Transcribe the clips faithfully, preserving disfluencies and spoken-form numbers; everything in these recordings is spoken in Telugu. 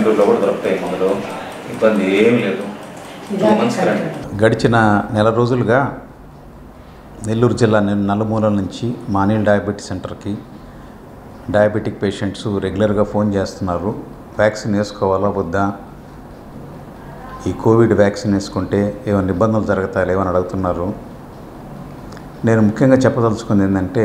బెంగళూరులో కూడా దొరుకుతాయి మందులు, ఇబ్బంది ఏమీ లేదు. టూ మంత్స్ రండి. గడిచిన నెల రోజులుగా నెల్లూరు జిల్లా నలుమూలల నుంచి మానిల్ డయాబెటిక్ సెంటర్కి డయాబెటిక్ పేషెంట్స్ రెగ్యులర్గా ఫోన్ చేస్తున్నారు. వ్యాక్సిన్ వేసుకోవాలా వద్దా, ఈ కోవిడ్ వ్యాక్సిన్ వేసుకుంటే ఏమైనా ఇబ్బందులు జరుగుతాయి ఏమని అడుగుతున్నారు. నేను ముఖ్యంగా చెప్పదలుచుకుంది ఏంటంటే,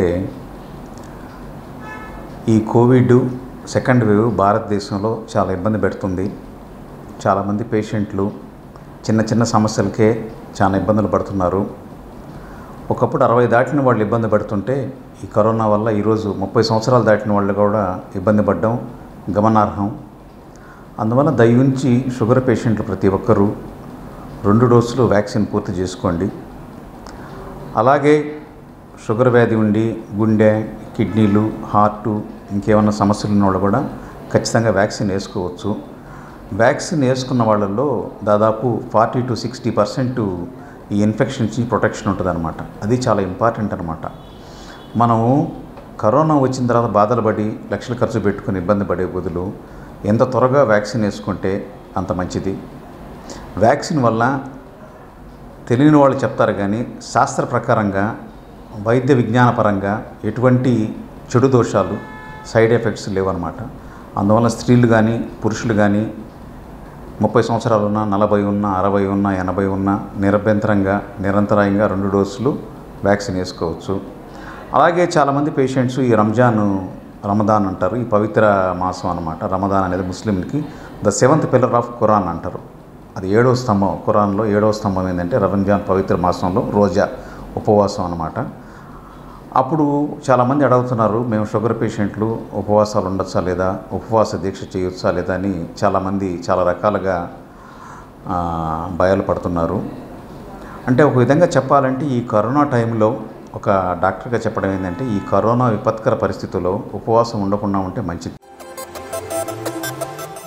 ఈ కోవిడ్ సెకండ్ వేవ్ భారతదేశంలో చాలా ఇబ్బంది పెడుతుంది. చాలామంది పేషెంట్లు చిన్న చిన్న సమస్యలకే చాలా ఇబ్బందులు పడుతున్నారు. ఒకప్పుడు అరవై దాటిన వాళ్ళు ఇబ్బంది పడుతుంటే ఈ కరోనా వల్ల ఈరోజు ముప్పై సంవత్సరాలు దాటిన వాళ్ళు కూడా ఇబ్బంది పడడం గమనార్హం. అందువల్ల దయవుంచి షుగర్ పేషెంట్లు ప్రతి ఒక్కరూ రెండు డోసులు వ్యాక్సిన్ పూర్తి చేసుకోండి. అలాగే షుగర్ వ్యాధి ఉండి గుండె, కిడ్నీలు, హార్టు ఇంకేమన్నా సమస్యలు ఉన్న వాళ్ళు కూడా ఖచ్చితంగా వ్యాక్సిన్ వేసుకోవచ్చు. వ్యాక్సిన్ వేసుకున్న వాళ్ళల్లో దాదాపు ఫార్టీ టు సిక్స్టీ పర్సెంట్ ఈ ఇన్ఫెక్షన్ నుంచి ప్రొటెక్షన్ ఉంటుంది అనమాట. అది చాలా ఇంపార్టెంట్ అనమాట. మనము కరోనా వచ్చిన తర్వాత బాధలు పడి లక్షలు ఖర్చు పెట్టుకుని ఇబ్బంది పడే బదులు ఎంత త్వరగా వ్యాక్సిన్ వేసుకుంటే అంత మంచిది. వ్యాక్సిన్ వల్ల తెలియని వాళ్ళు చెప్తారు కానీ శాస్త్ర ప్రకారంగా వైద్య విజ్ఞానపరంగా ఎటువంటి చెడు దోషాలు సైడ్ ఎఫెక్ట్స్ లేవన్నమాట. అందువల్ల స్త్రీలు కానీ పురుషులు కానీ ముప్పై సంవత్సరాలు ఉన్నా, నలభై ఉన్నా, అరవై ఉన్నా, ఎనభై ఉన్నా నిరభ్యంతరంగా నిరంతరాయంగా రెండు డోసులు వ్యాక్సిన్ వేసుకోవచ్చు. అలాగే చాలామంది పేషెంట్స్ ఈ రంజాన్ రమదాన్ అంటారు, ఈ పవిత్ర మాసం అన్నమాట. రమదాన్ అనేది ముస్లింలకి the seventh pillar of Quran అంటారు. అది ఏడవ స్తంభం, ఖురాన్లో ఏడవ స్తంభం ఏంటంటే రంజాన్ పవిత్ర మాసంలో రోజా ఉపవాసం అన్నమాట. అప్పుడు చాలామంది అడుగుతున్నారు, మేము షుగర్ పేషెంట్లు ఉపవాసాలు ఉండొచ్చా లేదా, ఉపవాస దీక్ష చేయొచ్చా లేదా అని చాలామంది చాలా రకాలుగా భయాలు పడుతున్నారు. అంటే ఒక విధంగా చెప్పాలంటే ఈ కరోనా టైంలో ఒక డాక్టర్గా చెప్పడం ఏంటంటే, ఈ కరోనా విపత్కర పరిస్థితుల్లో ఉపవాసం ఉండకుండా ఉంటే మంచిది.